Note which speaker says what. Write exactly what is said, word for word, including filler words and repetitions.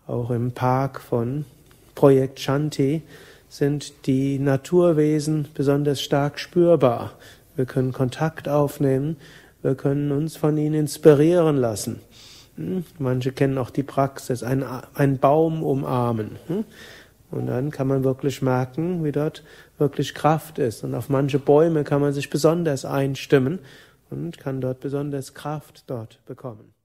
Speaker 1: Auch im Park von Projekt Shanti sind die Naturwesen besonders stark spürbar. Wir können Kontakt aufnehmen, wir können uns von ihnen inspirieren lassen. Manche kennen auch die Praxis, einen, einen Baum umarmen. Und dann kann man wirklich merken, wie dort wirklich Kraft ist. Und auf manche Bäume kann man sich besonders einstimmen und kann dort besonders Kraft dort bekommen.